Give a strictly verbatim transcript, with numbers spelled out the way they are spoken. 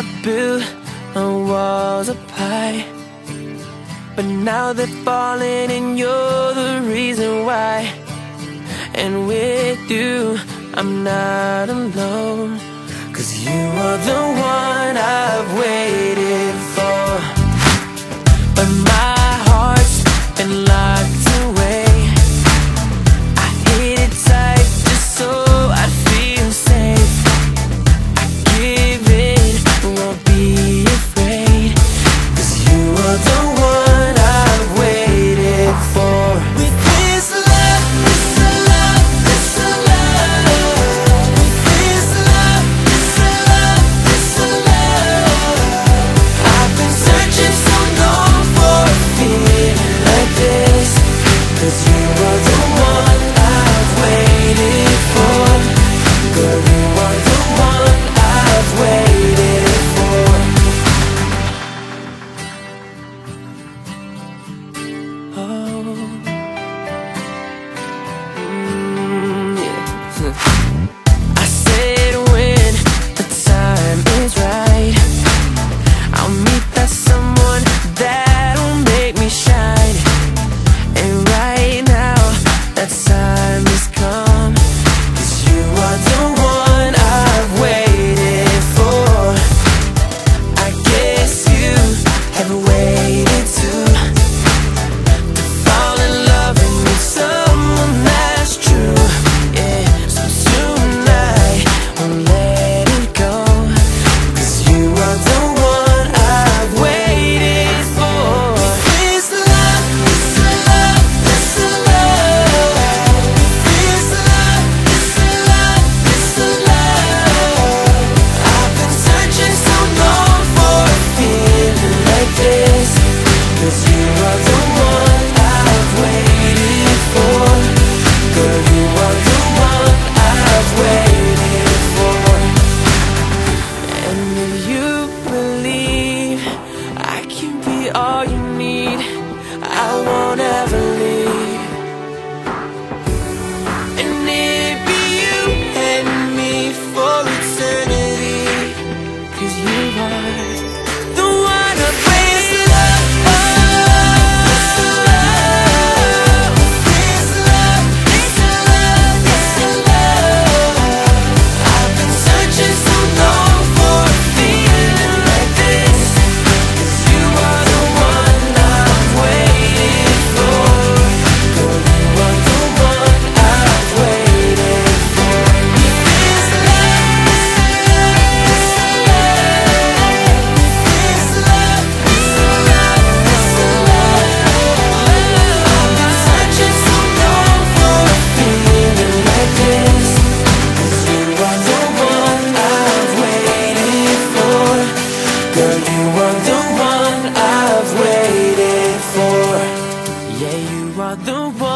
I built my walls up high, but now they're falling and you're the reason why. And with you, I'm not alone, 'cause you are the one I've waited for. But my heart's been locked away. I hid it tight just so I'd feel safe. I give in, won't be afraid, 'cause you are the one I've waited for. With this love, this love, this love. With this love, this love, this love. I've been searching so long for a feeling like this, 'cause you are the one I've waited for. Girl, you are the one I've waited for. Oh, mm, yeah. I said when the time is right, I'll meet that someone that'll make me shine. And right now, that time has come, 'cause you are the one I've waited for. I guess you have waited too, to fall in love and meet someone that's true. Yeah, so tonight, won't let it go, 'cause you are the one I've waited for. This love, this love, this love. This love, this love, this love. I've been searching so long for a feeling like this, 'cause you are the one I've waited for. Girl, you are the one I've waited for. And if you believe I can be all you need, I won't ever leave. And it'd be you and me for eternity, 'cause you are the one I've waited for. This love, this love, this love. I've been searching so long for a feeling like this, 'cause you are the one I've waited for. Girl, you are the one I've waited for. This love, this love, this love, this love, this love. I've been searching so long for a feeling like this, 'cause you are the one I've waited for. Girl, you are the one I've waited for. Yeah, you are the one